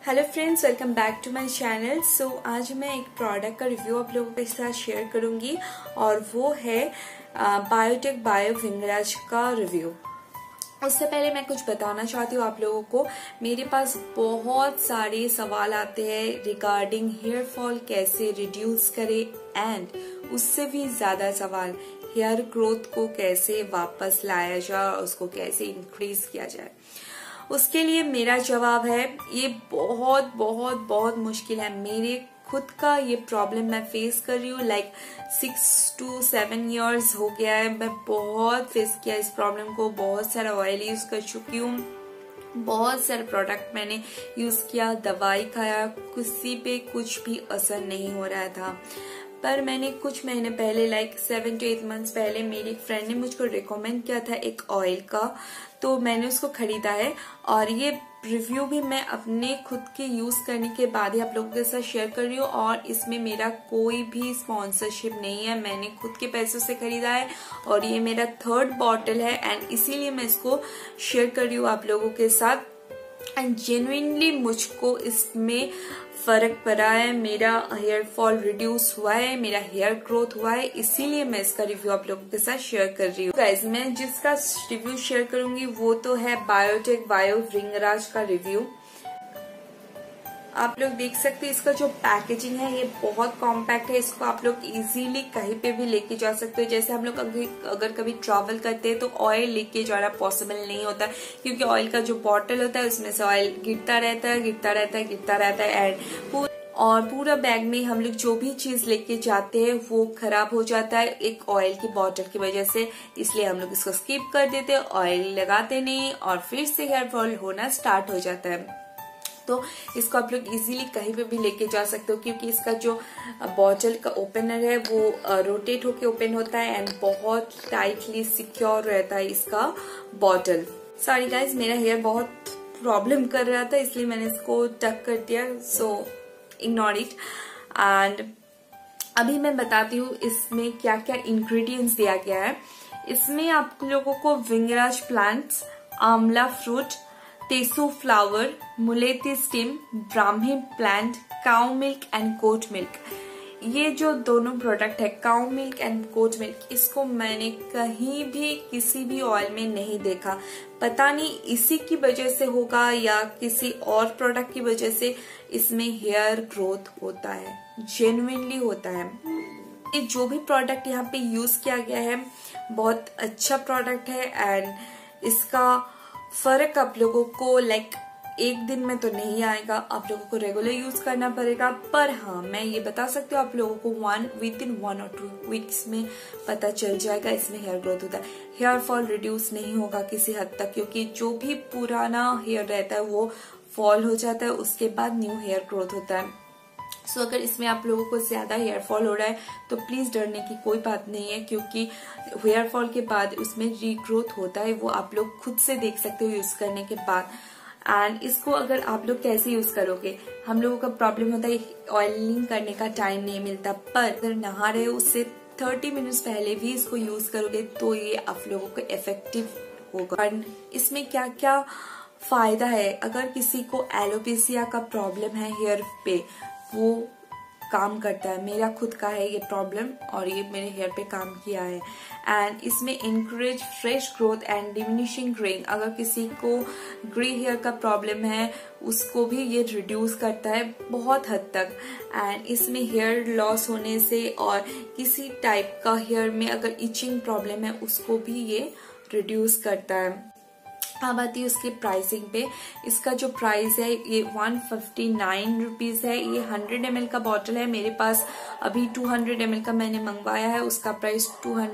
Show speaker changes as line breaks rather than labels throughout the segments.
Hello friends, welcome back to my channel. So आज मैं एक प्रोडक्ट का रिव्यू आप लोगों के साथ शेयर करूंगी और वो है बायोटेक बायो विंगराज का रिव्यू। उससे पहले मैं कुछ बताना चाहती हूँ आप लोगों को। मेरे पास बहुत सारे सवाल आते हैं रिगार्डिंग हेयर फॉल कैसे रिड्यूस करे एंड उससे भी ज्यादा सवाल हेयर ग्रोथ को कैसे वापस लाया जाए और उसको कैसे इंक्रीज किया जाए। उसके लिए मेरा जवाब है ये बहुत बहुत बहुत मुश्किल है। मेरे खुद का ये प्रॉब्लम मैं फेस कर रही हूँ। लाइक 6 to 7 years हो गया है। मैं बहुत फेस किया इस प्रॉब्लम को। बहुत सारा ऑयल यूज कर चुकी हूँ, बहुत सारे प्रोडक्ट मैंने यूज किया, दवाई खाया, किसी पे कुछ भी असर नहीं हो रहा था। पर मैंने कुछ महीने पहले लाइक 7 to 8 months पहले मेरी एक फ्रेंड ने मुझको रिकमेंड किया था एक ऑयल का, तो मैंने उसको खरीदा है और ये रिव्यू भी मैं अपने खुद के यूज करने के बाद ही आप लोगों के साथ शेयर कर रही हूँ। और इसमें मेरा कोई भी स्पॉन्सरशिप नहीं है, मैंने खुद के पैसों से खरीदा है और ये मेरा 3rd बॉटल है एंड इसीलिए मैं इसको शेयर कर रही हूँ आप लोगों के साथ। एंड जेन्युइनली मुझको इसमें फर्क पड़ा है, मेरा हेयर फॉल रिड्यूस हुआ है, मेरा हेयर ग्रोथ हुआ है, इसीलिए मैं इसका रिव्यू आप लोगों के साथ शेयर कर रही हूँ। गाइज मैं जिसका रिव्यू शेयर करूंगी वो तो है बायोटेक बायो विंगराज का रिव्यू। आप लोग देख सकते हैं इसका जो पैकेजिंग है ये बहुत कॉम्पैक्ट है। इसको आप लोग इजीली कहीं पे भी लेके जा सकते हो। जैसे हम लोग अगर कभी ट्रैवल करते हैं तो ऑयल लेके जाना पॉसिबल नहीं होता, क्योंकि ऑयल का जो बॉटल होता है उसमें से ऑयल गिरता रहता है एंड और पूरा बैग में हम लोग जो भी चीज लेके जाते हैं वो खराब हो जाता है एक ऑयल की बॉटल की वजह से। इसलिए हम लोग इसको स्किप कर देते हैं, ऑयल लगाते नहीं और फिर से हेयर फॉल होना स्टार्ट हो जाता है। तो इसको आप लोग इजीली कहीं पे भी लेके जा सकते हो, क्योंकि इसका जो बॉटल का ओपनर है वो रोटेट होके ओपन होता है एंड बहुत टाइटली सिक्योर रहता है इसका बॉटल। सॉरी गाइज, मेरा हेयर बहुत प्रॉब्लम कर रहा था इसलिए मैंने इसको टक कर दिया, सो इग्नोर इट। एंड अभी मैं बताती हूँ इसमें क्या क्या इंग्रेडिएंट्स दिया गया है। इसमें आप लोगों को विंगराज plants, amla fruit, tesu flower, mulethi stem, brahmi plant, cow milk and goat milk, ये जो दोनों प्रोडक्ट है cow milk and goat milk, इसको मैंने कहीं भी किसी भी ऑयल में नहीं देखा। पता नहीं इसी की वजह से होगा या किसी और प्रोडक्ट की वजह से इसमें हेयर ग्रोथ होता है, जेन्युइनली होता है। ये जो भी प्रोडक्ट यहाँ पे यूज किया गया है बहुत अच्छा प्रोडक्ट है एंड इसका फर्क आप लोगों को लाइक एक दिन में तो नहीं आएगा, आप लोगों को रेगुलर यूज करना पड़ेगा। पर हाँ, मैं ये बता सकती हूँ आप लोगों को विदिन 1 or 2 weeks में पता चल जाएगा इसमें हेयर ग्रोथ होता है। हेयर फॉल रिड्यूस नहीं होगा किसी हद तक, क्योंकि जो भी पुराना हेयर रहता है वो फॉल हो जाता है, उसके बाद न्यू हेयर ग्रोथ होता है। सो अगर इसमें आप लोगों को ज्यादा हेयर फॉल हो रहा है तो प्लीज डरने की कोई बात नहीं है, क्योंकि हेयर फॉल के बाद उसमें रीग्रोथ होता है, वो आप लोग खुद से देख सकते हो यूज करने के बाद। एंड इसको अगर आप लोग कैसे यूज करोगे, हम लोगों का प्रॉब्लम होता है ऑयलिंग करने का टाइम नहीं मिलता, पर अगर नहा रहे हो उससे 30 मिनट्स पहले भी इसको यूज करोगे तो ये आप लोगों को इफेक्टिव होगा। और इसमें क्या क्या फायदा है, अगर किसी को एलोपेशिया का प्रॉब्लम है हेयर पे, वो काम करता है। मेरा खुद का है ये प्रॉब्लम और ये मेरे हेयर पे काम किया है। एंड इसमें encourage fresh growth and diminishing greying, अगर किसी को ग्रे हेयर का प्रॉब्लम है उसको भी ये रिड्यूस करता है बहुत हद तक। एंड इसमें हेयर लॉस होने से और किसी टाइप का हेयर में अगर इचिंग प्रॉब्लम है उसको भी ये रिड्यूस करता है। अब आती है उसके प्राइसिंग पे। इसका जो प्राइस है ये 159 रुपीज है। ये 100 ml का बॉटल है, मेरे पास अभी 200 ml का मैंने मंगवाया है, उसका प्राइस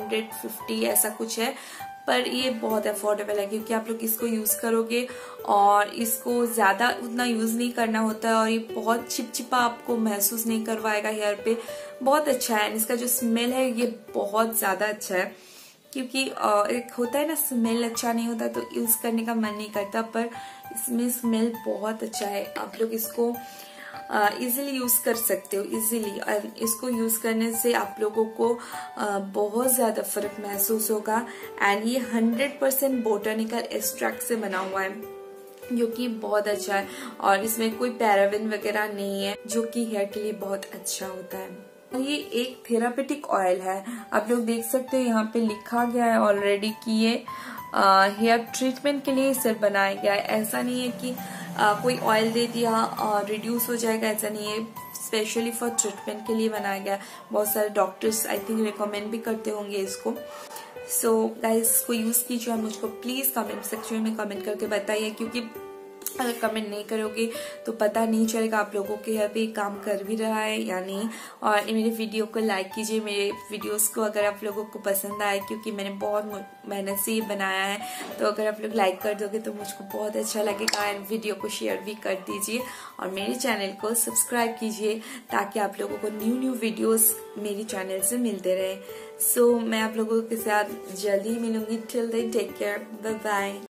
250 ऐसा कुछ है। पर ये बहुत अफोर्डेबल है, क्योंकि आप लोग इसको यूज करोगे और इसको ज्यादा उतना यूज नहीं करना होता है और ये बहुत चिपचिपा आपको महसूस नहीं करवाएगा हेयर पे। बहुत अच्छा है। इसका जो स्मेल है ये बहुत ज्यादा अच्छा है, क्योंकि एक होता है ना स्मेल अच्छा नहीं होता तो यूज करने का मन नहीं करता, पर इसमें स्मेल बहुत अच्छा है। आप लोग इसको इजीली यूज कर सकते हो इजीली, और इसको यूज करने से आप लोगों को बहुत ज्यादा फर्क महसूस होगा। एंड ये 100% बोटानिकल एक्सट्रैक्ट से बना हुआ है। जो कि बहुत अच्छा है और इसमें कोई पैराबिन वगैरह नहीं है, जो कि हेयर के लिए बहुत अच्छा होता है। ये एक थेरापेटिक ऑयल है, आप लोग देख सकते हैं यहाँ पे लिखा गया है ऑलरेडी कि ये हेयर ट्रीटमेंट के लिए सिर्फ बनाया गया है। ऐसा नहीं है कि कोई ऑयल दे दिया और रिड्यूस हो जाएगा, ऐसा नहीं है। स्पेशली फॉर ट्रीटमेंट के लिए बनाया गया। बहुत सारे डॉक्टर्स आई थिंक रिकमेंड भी करते होंगे इसको। सो गाइस, इसको यूज कीजिए और मुझको प्लीज कमेंट सेक्शन में कमेंट करके बताइए, क्योंकि अगर कमेंट नहीं करोगे तो पता नहीं चलेगा आप लोगों के यहाँ पे काम कर भी रहा है या नहीं। और मेरे वीडियो को लाइक कीजिए, मेरे वीडियोस को अगर आप लोगों को पसंद आए, क्योंकि मैंने बहुत मेहनत से ये बनाया है। तो अगर आप लोग लाइक कर दोगे तो मुझको बहुत अच्छा लगेगा। एंड वीडियो को शेयर भी कर दीजिए और मेरे चैनल को सब्सक्राइब कीजिए, ताकि आप लोगों को न्यू वीडियोस मेरी चैनल से मिलते रहे। सो मैं आप लोगों के साथ जल्दी ही मिलूंगी। Till then take care, bye bye.